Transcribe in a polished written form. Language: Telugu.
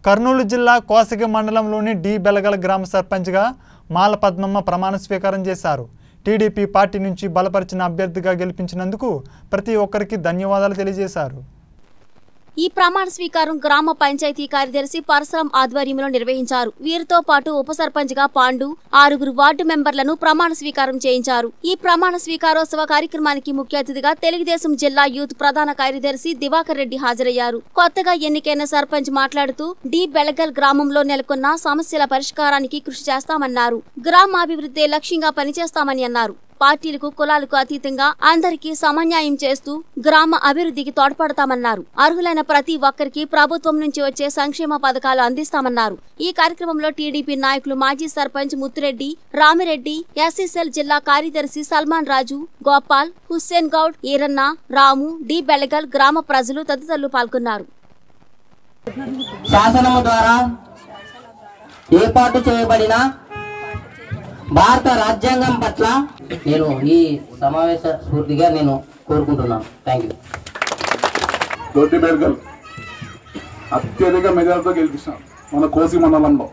కర్నూలు జిల్లా కోసగి మండలంలోని డి బెలగల గ్రామ సర్పంచ్గా మాల పద్మమ్మ ప్రమాణ స్వీకారం చేశారు. టీడీపీ పార్టీ నుంచి బలపరిచిన అభ్యర్థిగా గెలిపించినందుకు ప్రతి ఒక్కరికి ధన్యవాదాలు తెలియజేశారు. ఈ ప్రమాణ స్వీకారం గ్రామ పంచాయతీ కార్యదర్శి పరశురాం ఆధ్వర్యంలో నిర్వహించారు. వీరితో పాటు ఉప సర్పంచ్ గా పాండు, 6 వార్డు మెంబర్లను ప్రమాణ స్వీకారం చేయించారు. ఈ ప్రమాణ స్వీకారోత్సవ కార్యక్రమానికి ముఖ్య అతిథిగా తెలుగుదేశం జిల్లా యూత్ ప్రధాన కార్యదర్శి దివాకర్ రెడ్డి హాజరయ్యారు. కొత్తగా ఎన్నికైన సర్పంచ్ మాట్లాడుతూ డి బెలగల్ గ్రామంలో నెలకొన్న సమస్యల పరిష్కారానికి కృషి చేస్తామన్నారు. గ్రామాభివృద్ధి లక్ష్యంగా పనిచేస్తామని అన్నారు. పార్టీలకు కులాలకు అతీతంగా అందరికీ సమన్యాయం చేస్తూ గ్రామ అభివృద్ధికి తోడ్పడతామన్నారు. అర్హులైన ప్రతి ఒక్కరికి ప్రభుత్వం నుంచి వచ్చే సంక్షేమ పథకాలు అందిస్తామన్నారు. ఈ కార్యక్రమంలో టీడీపీ నాయకులు మాజీ సర్పంచ్ ముత్తురెడ్డి, రామిరెడ్డి, ఎస్సీసెల్ జిల్లా కార్యదర్శి సల్మాన్ రాజు, గోపాల్, హుస్సేన్ గౌడ్, ఈరన్న, రాము, డి బెలగల్ గ్రామ ప్రజలు తదితరులు పాల్గొన్నారు. శాసనము ద్వారా ఏర్పాటు చేయబడిన భారత రాజ్యాంగం పట్ల నేను ఈ సమావేశ స్ఫూర్తిగా నేను కోరుకుంటున్నాను. Thank you. డి బెలగల్ అత్యధిక మెజార్టీతో గెలిపించాం మన కోసి మండలంలో.